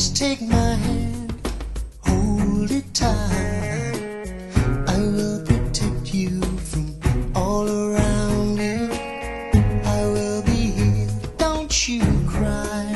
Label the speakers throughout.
Speaker 1: Just take my hand, hold it tight. I will protect you from all around you. I will be here, don't you cry.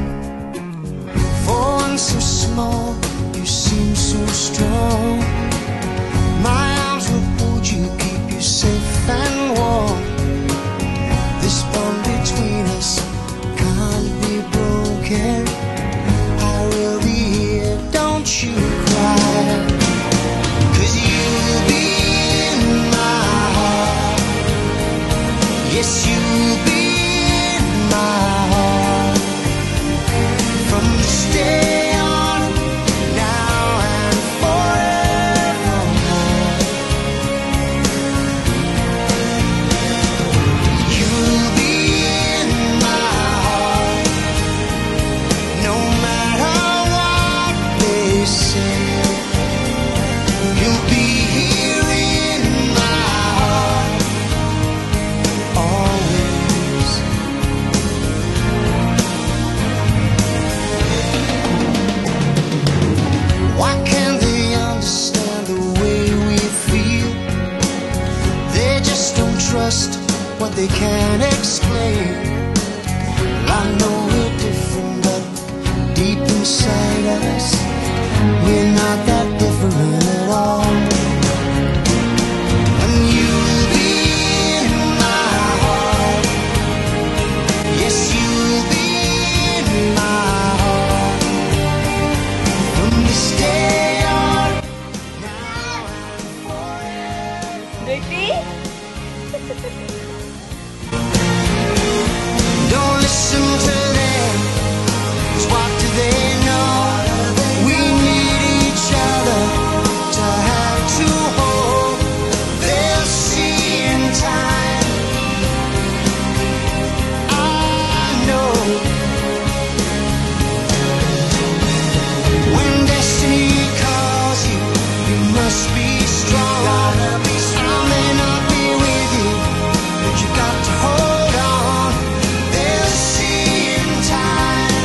Speaker 1: For one so small, you seem so strong. My arms will hold you, keep you safe and warm. This bond between us can't be broken. I will be here, don't you cry. 'Cause you'll be in my heart. Yes, you'll be in my heart. From this day on, now and forevermore. You'll be in my heart. No matter what they say, you'll be here in my heart, always. Why can't they understand the way we feel? They just don't trust what they can't explain. I know we're different, but deep inside us, we're not that different at all. And you'll be in my heart. Yes, you'll be in my heart. From this day on, now and forever.
Speaker 2: Ricky?
Speaker 1: Don't listen to them, 'cause what do they know? We need each other to have to hold. They'll see in time, I know. When destiny calls you, you must be strong. I may not be with you, but you got to hold on. They'll see in time,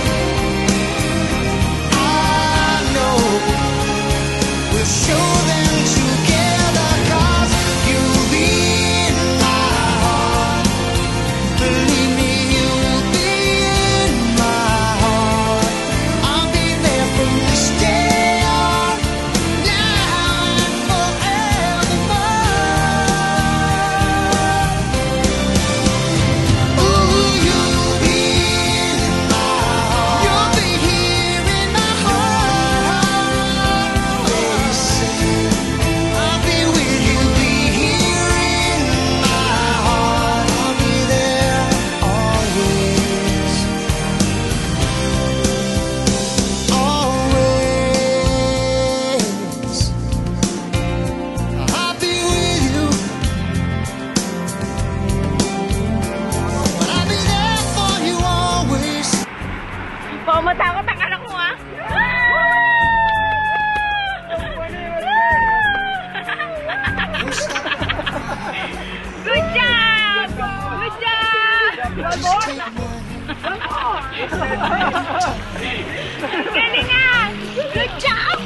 Speaker 1: I know. We'll show them together, 'cause you'll be in my heart. Believe me, you'll be in my heart. I'll be there from this day on, now and forevermore. Ooh, you'll be in my heart. You'll be here in my heart. Always say, I'll be with you, be here in my heart. I'll be there always, always. I'll be with you, but I'll be there for you always.
Speaker 2: Oh, matakot ang anak mo, ah. Good job! Good job!
Speaker 1: Just take my
Speaker 2: Galing nga! Good job!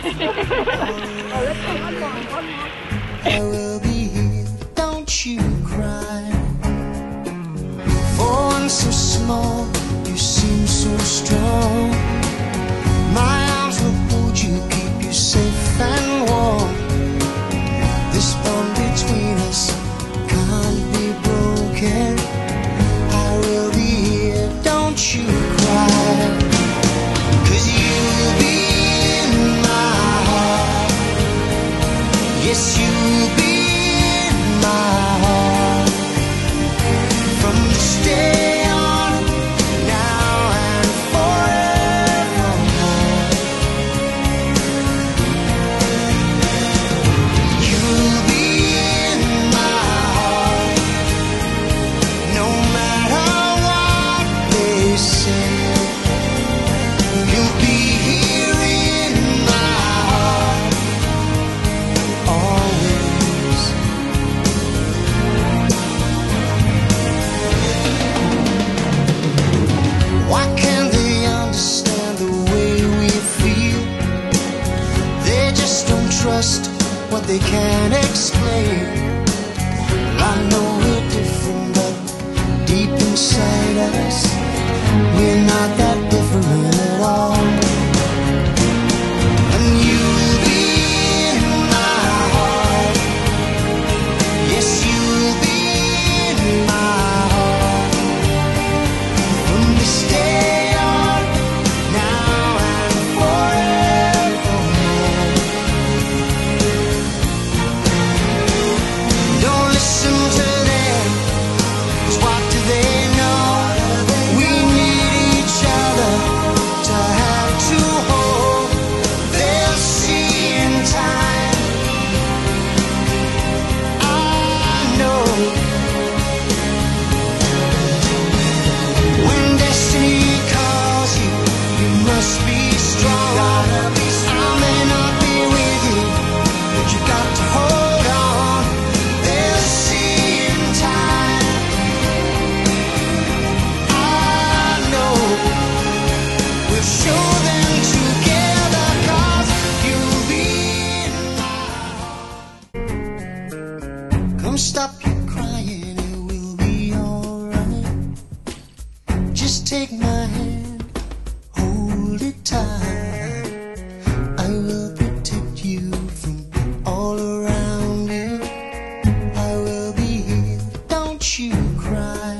Speaker 1: I will be here, don't you cry. For one so small, you seem so strong. My arms will hold you, keep you safe and warm. This bond between us can't be broken. I will be here, don't you cry. 'Cause you'll be in my heart. Yes, you'll be in my heart. From this day on, now and forever. they can't explain. Well, I know we're different, but deep inside us, we're not that different at all. And you'll be in my heart. Yes, you'll be in my heart. From this day on, now and forevermore. Don't listen to them, 'cause what do they know? We need each other to have to hold. They'll see in time, I know. When destiny calls you, you must be strong. I may not be with you, but you got to hold on. They'll see in time, I know. We'll show them together, 'cause you'll be in my heart. Come stop your crying, it will be alright. Just take my hand, hold it tight. I will protect you from all around you. I will be here, don't you cry.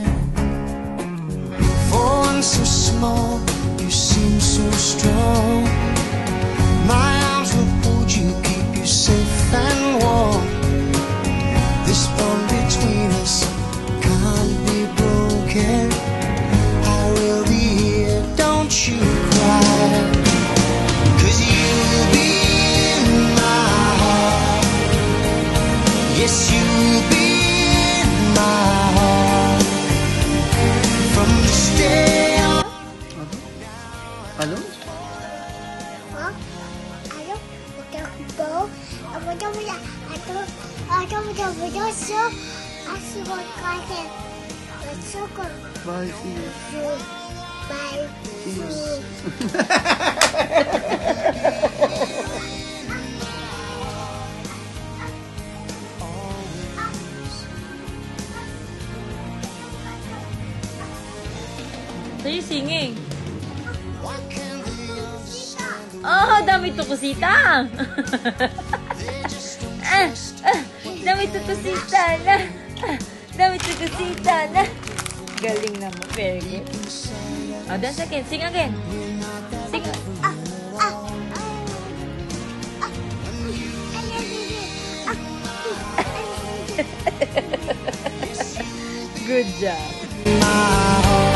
Speaker 1: For one so small, you seem so strong. My arms will hold you, keep you safe and warm. This bond between us can't be broken. I will be here, don't you cry. 'Cause you'll be in my heart. Yes, you'll be in my heart. From this day on.
Speaker 3: Ano? Bye, see you.
Speaker 4: So you singing? Oh, dami to kusita. Dami to kusita na. Dami to kusita na. Galing naman. Very good. Oh, dance again. Sing again. Sing. Good job.
Speaker 1: My heart.